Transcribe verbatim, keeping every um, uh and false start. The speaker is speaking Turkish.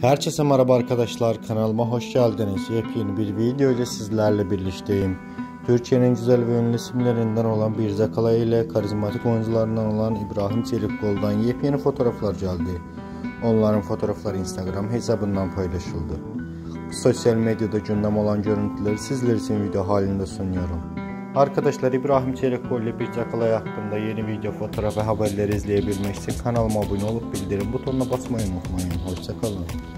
Herkese merhaba arkadaşlar, kanalıma hoş geldiniz. Yepyeni bir video ile sizlerle birlikteyim. Türkiye'nin güzel ve ünlü isimlerinden olan Birce Akalay ile karizmatik oyuncularından olan İbrahim Çelikkol'dan yepyeni fotoğraflar geldi. Onların fotoğrafları Instagram hesabından paylaşıldı. Sosyal medyada gündem olan görüntüleri sizler için video halinde sunuyorum. Arkadaşlar, İbrahim Çelikkol ile Birce Akalay hakkında yeni video, fotoğraf ve haberleri izleyebilmek için kanalıma abone olup bildirim butonuna basmayı unutmayın. Hoşça kalın.